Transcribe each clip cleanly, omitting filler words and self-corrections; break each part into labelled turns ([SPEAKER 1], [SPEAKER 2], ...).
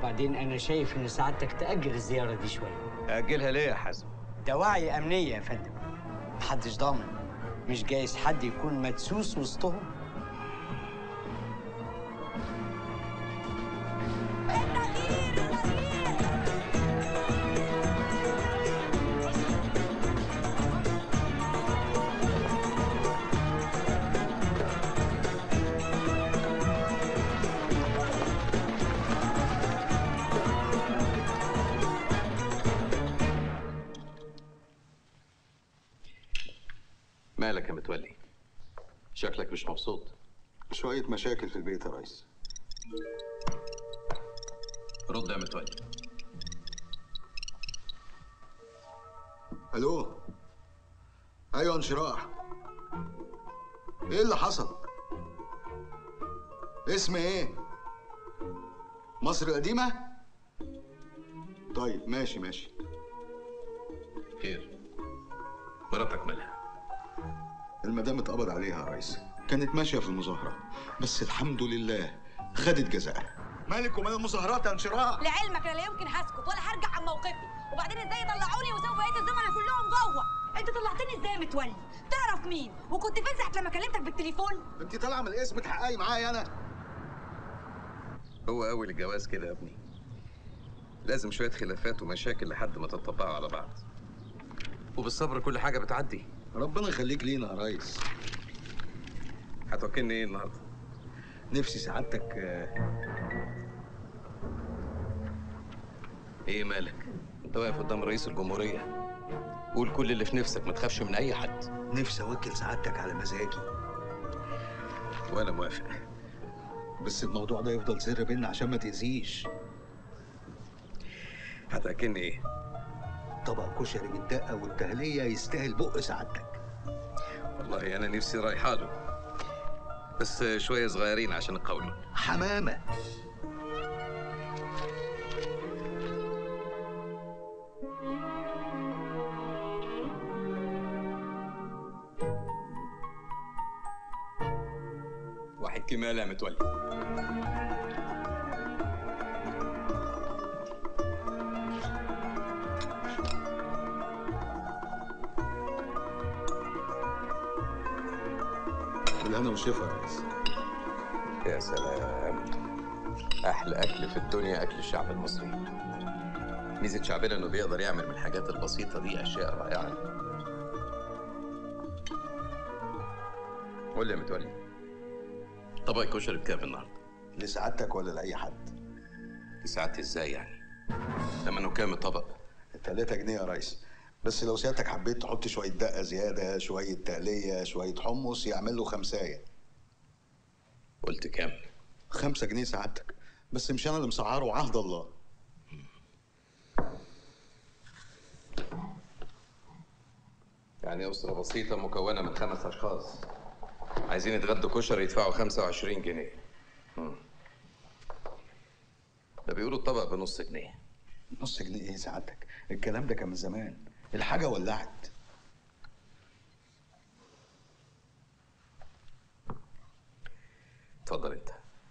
[SPEAKER 1] وبعدين انا شايف ان سعادتك تاجل الزياره دي شويه.
[SPEAKER 2] اجلها ليه يا حازم؟
[SPEAKER 1] ده وعي امنيه يا فندم، محدش ضامن، مش جايز حد يكون مدسوس وسطهم.
[SPEAKER 3] مالك يا متولي؟ شكلك مش مبسوط.
[SPEAKER 4] شوية مشاكل في البيت يا ريس.
[SPEAKER 3] رد يا متولي.
[SPEAKER 4] الو. ايوه انشراح. ايه اللي حصل؟ اسم ايه؟ مصر القديمة؟ طيب ماشي.
[SPEAKER 3] خير، مراتك مالها؟
[SPEAKER 4] المدام اتقبض عليها يا ريس، كانت ماشية في المظاهرة بس الحمد لله خدت جزاءها. مالك ومال المظاهرات يا انشراح؟
[SPEAKER 5] لعلمك انا لا يمكن هسكت ولا هرجع عن موقفي، وبعدين ازاي يطلعوني وسوف بقيه الزملاء كلهم جوه؟ انت طلعتني ازاي يا متولي؟ تعرف مين؟ وكنت فين ساعه لما كلمتك بالتليفون؟
[SPEAKER 4] انت طالعة من الاسم تحققي معايا انا.
[SPEAKER 3] هو اول الجواز كده يا ابني، لازم شويه خلافات ومشاكل لحد ما تطبقوا على بعض، وبالصبر كل حاجه بتعدي.
[SPEAKER 4] ربنا يخليك لينا يا ريس.
[SPEAKER 3] هتوكلني ايه النهارده؟
[SPEAKER 4] نفسي سعادتك.
[SPEAKER 3] ايه مالك؟ انت واقف قدام رئيس الجمهوريه، قول كل اللي في نفسك، ما تخافش من اي حد.
[SPEAKER 4] نفسي اوكل سعادتك على مزاجي.
[SPEAKER 3] وانا موافق،
[SPEAKER 4] بس الموضوع ده يفضل سر بينا عشان ما تأذيش.
[SPEAKER 3] هتاكلني ايه؟
[SPEAKER 4] طبق كشري بالدقة والتهلية يستاهل بق سعادتك.
[SPEAKER 3] والله انا نفسي رايحه له، بس شويه صغيرين عشان القولون.
[SPEAKER 4] حمامة.
[SPEAKER 3] واحد كمال يا متولي.
[SPEAKER 4] بالهنا والشفا يا ريس.
[SPEAKER 3] يا سلام، احلى اكل في الدنيا اكل الشعب المصري. ميزه شعبنا انه بيقدر يعمل من الحاجات البسيطه دي اشياء رائعه. قول لي يا متولي، طبق الكشري بكام النهارده؟
[SPEAKER 4] لسعادتك ولا لأي حد؟
[SPEAKER 3] لساعتي ازاي يعني؟ ثمنه كام الطبق؟
[SPEAKER 4] 3 جنيه يا ريس، بس لو سيادتك حبيت تحط شوية دقة زيادة، شوية تقلية، شوية حمص، يعمل له 5.
[SPEAKER 3] قلت كام؟
[SPEAKER 4] 5 جنيه سعادتك، بس مش أنا اللي مسعره وعهد الله.
[SPEAKER 3] يعني أسرة بسيطة مكونة من 5 أشخاص عايزين يتغدوا كشري يدفعوا 25 جنيه. ده بيقولوا الطبق بنص جنيه.
[SPEAKER 4] نص جنيه ايه سعادتك؟ الكلام ده كان من زمان، الحاجة ولعت.
[SPEAKER 3] اتفضل انت.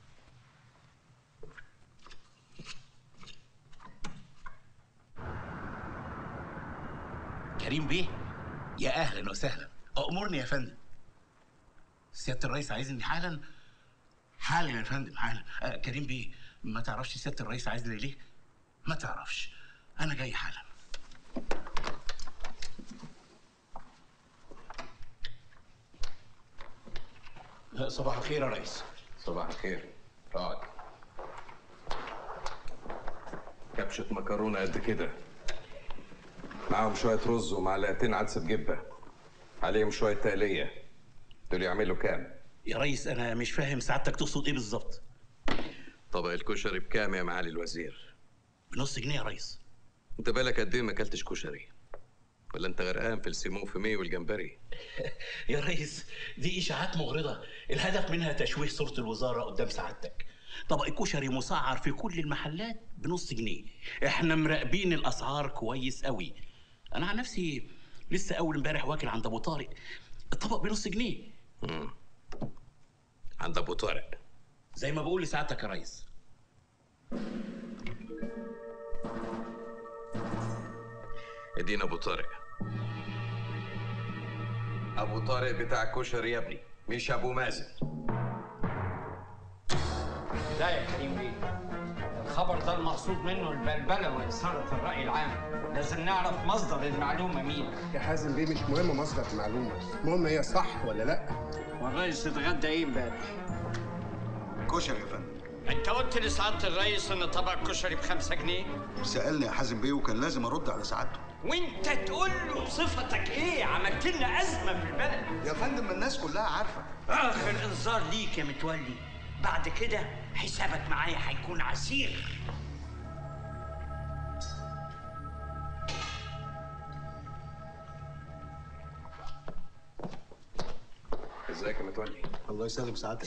[SPEAKER 6] كريم بيه، يا اهلا وسهلا. امرني يا فندم. سياده الرئيس عايزني حالا يا فندم حالا. كريم بيه، ما تعرفش سياده الرئيس عايزني ليه؟ ما تعرفش، انا جاي حالا. صباح الخير يا ريس.
[SPEAKER 3] صباح الخير. اقعد. كبشة مكرونة قد كده، معاهم شوية رز ومعلقتين عدس بجبة، عليهم شوية تقلية. دول يعملوا كام؟
[SPEAKER 6] يا ريس انا مش فاهم سعادتك تقصد ايه بالظبط.
[SPEAKER 3] طبق الكشري بكام يا معالي الوزير؟
[SPEAKER 6] بنص جنيه يا ريس.
[SPEAKER 3] انت بالك قد ايه ما اكلتش كشري؟ ولا انت غرقان في السيمون فيمي والجمبري؟
[SPEAKER 6] يا ريس دي اشاعات مغرضه، الهدف منها تشويه صوره الوزاره قدام سعادتك. طبق الكشري مسعر في كل المحلات بنص جنيه، احنا مراقبين الاسعار كويس قوي. انا عن نفسي لسه اول امبارح واكل عند ابو طارق الطبق بنص جنيه.
[SPEAKER 3] عند ابو طارق؟
[SPEAKER 6] زي ما بقول لسعادتك يا ريس.
[SPEAKER 3] ادينا ابو طارق. ابو طارق بتاع الكشري يا ابني، مش ابو مازن.
[SPEAKER 1] لا يا كريم بيه، الخبر ده المقصود منه البلبله واثاره الراي العام. لازم نعرف مصدر المعلومه مين.
[SPEAKER 2] يا حازم بيه، مش مهم مصدر المعلومه، المهم هي صح ولا لا.
[SPEAKER 1] والريس اتغدى ايه امبارح؟
[SPEAKER 4] كشري يا فندم.
[SPEAKER 1] انت قلت لسعاده الريس ان طبق كشري ب5 جنيه؟
[SPEAKER 4] سالني يا حازم بيه وكان لازم ارد على سعادته.
[SPEAKER 1] وانت تقول له بصفتك ايه؟ عملت لنا ازمه في البلد.
[SPEAKER 4] يا فندم الناس كلها عارفه.
[SPEAKER 1] اخر انذار ليك يا متولي، بعد كده حسابك معايا هيكون عسير.
[SPEAKER 3] ازيك يا متولي؟
[SPEAKER 4] الله يسلم سعادتك.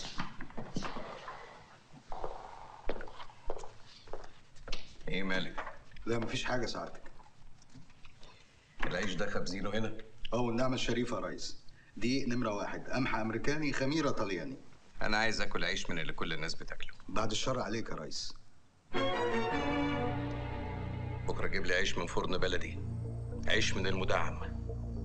[SPEAKER 3] ايه مالك؟
[SPEAKER 4] لا مفيش حاجه سعادتك.
[SPEAKER 3] العيش ده خبزينه هنا؟
[SPEAKER 4] والنعمه الشريفه يا ريس. دقيق نمره 1، قمح امريكاني، خميره طلياني.
[SPEAKER 3] انا عايز اكل عيش من اللي كل الناس بتاكله.
[SPEAKER 4] بعد الشر عليك يا ريس.
[SPEAKER 3] بكره جيب لي عيش من فرن بلدي، عيش من المدعم.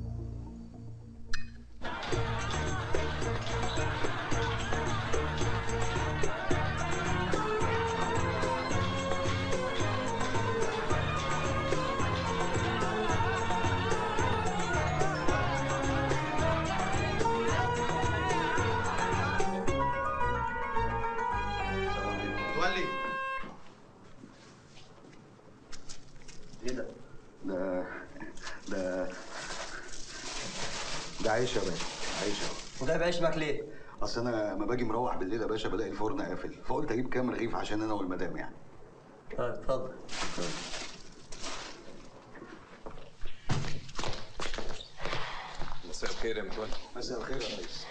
[SPEAKER 4] متولي. ايه ده؟ ده عيش يا باشا، عيش يا باشا.
[SPEAKER 7] وده بعيش معاك ليه؟
[SPEAKER 4] اصل انا لما باجي مروح بالليل يا باشا بلاقي الفرن قافل، فقلت اجيب كام رغيف عشان انا والمدام يعني.
[SPEAKER 7] طيب اتفضل.
[SPEAKER 3] مساء الخير يا متولي.
[SPEAKER 4] مساء الخير يا ريس.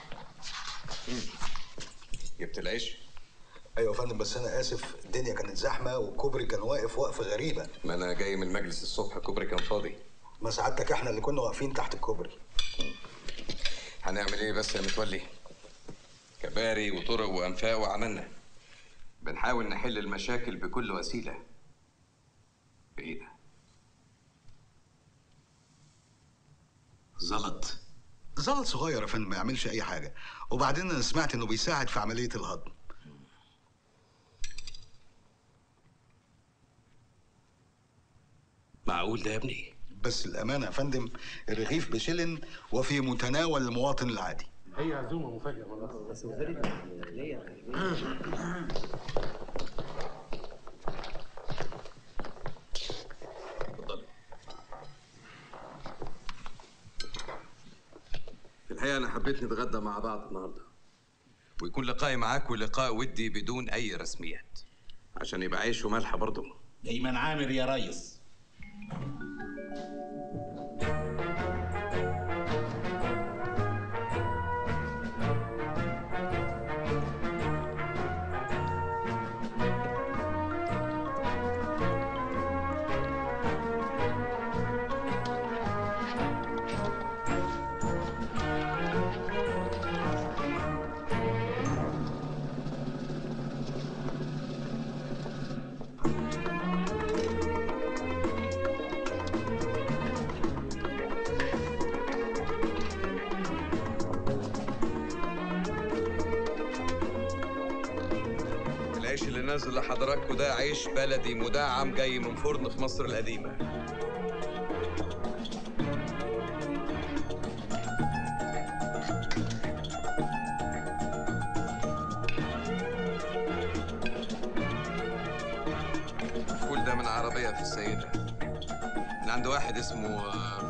[SPEAKER 3] جبت العيش؟
[SPEAKER 4] ايوه يا فندم، بس انا اسف، الدنيا كانت زحمه والكوبري كان واقف وقفه غريبه.
[SPEAKER 3] ما انا جاي من المجلس الصبح، الكوبري كان فاضي.
[SPEAKER 4] ما سعادتك احنا اللي كنا واقفين تحت الكوبري.
[SPEAKER 3] هنعمل ايه بس يا متولي؟ كباري وطرق وانفاق وعملنا. بنحاول نحل المشاكل بكل وسيله. بايه ده؟ زلط.
[SPEAKER 4] زلط صغير يا فندم ما يعملش اي حاجه، وبعدين انا سمعت انه بيساعد في عمليه الهضم.
[SPEAKER 3] معقول ده يا ابني؟
[SPEAKER 4] بس الامانه يا فندم الرغيف بشلن وفي متناول المواطن العادي.
[SPEAKER 2] هي عزومه مفاجاه والله.
[SPEAKER 3] اتفضل. في الحقيقه انا حبيت نتغدى مع بعض النهارده، ويكون لقائي معاك ولقاء ودي بدون اي رسميات، عشان يبقى عيش وملح برضه.
[SPEAKER 6] دايما عامر يا ريس.
[SPEAKER 3] العيش اللي نازل لحضراتكم ده عيش بلدي مدعم جاي من فرن في مصر القديمة. الفول ده من عربية في السيدة، من عند واحد اسمه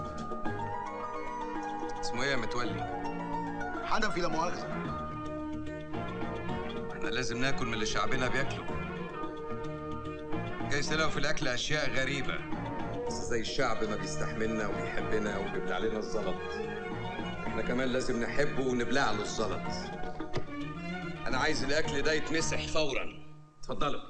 [SPEAKER 3] ايه يا متولي؟
[SPEAKER 4] حنفي لا مؤاخذه.
[SPEAKER 3] احنا لازم ناكل من اللي شعبنا بياكله. جايز تلاقوا في الاكل اشياء غريبه، بس زي الشعب ما بيستحملنا وبيحبنا وبيبلع لنا الزلط، احنا كمان لازم نحبه ونبلع له الزلط. انا عايز الاكل ده يتمسح فورا. اتفضلوا.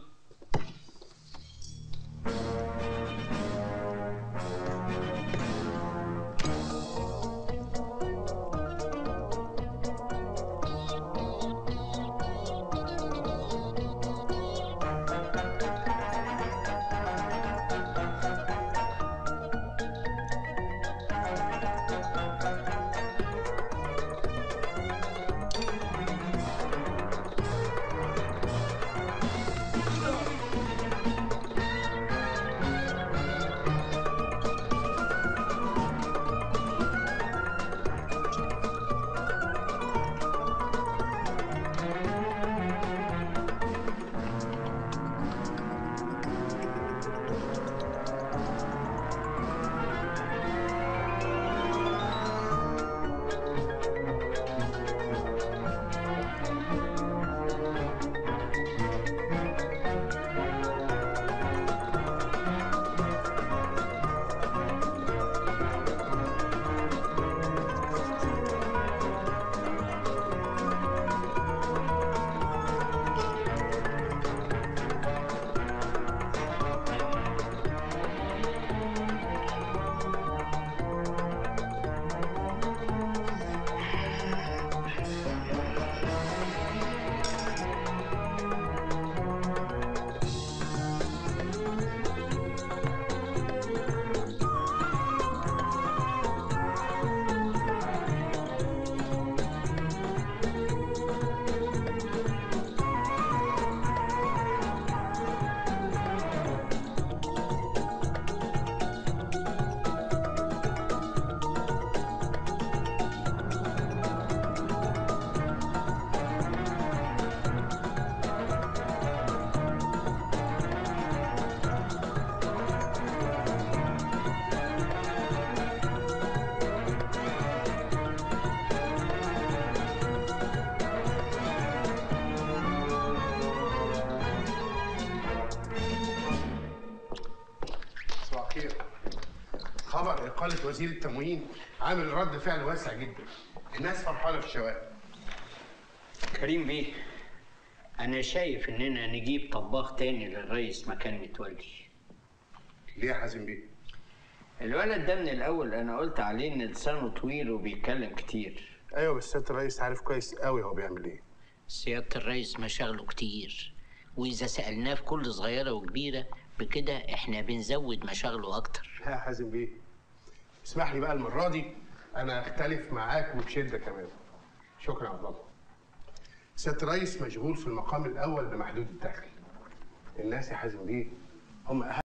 [SPEAKER 2] الخير. خبر إقالة وزير التموين عامل رد فعل واسع جدا. الناس فرحانة في الشوارع.
[SPEAKER 1] كريم بيه، أنا شايف إننا نجيب طباخ تاني للرئيس مكان متولي.
[SPEAKER 2] ليه يا حازم بيه؟
[SPEAKER 1] الولد ده من الأول أنا قلت عليه إن لسانه طويل وبيتكلم كتير.
[SPEAKER 2] أيوه بس سيادة الرئيس عارف كويس قوي هو بيعمل إيه.
[SPEAKER 8] سيادة الرئيس مشاغله كتير، وإذا سألناه في كل صغيرة وكبيرة بكده إحنا بنزود مشاغله أكتر.
[SPEAKER 2] لا يا حازم بيه، اسمح لي بقى المرة دي أنا أختلف معاك وبشدة كمان. شكرا يا عبد الله. سيادة الرئيس مشغول في المقام الأول بمحدود الدخل. الناس يا حازم بيه هم أهم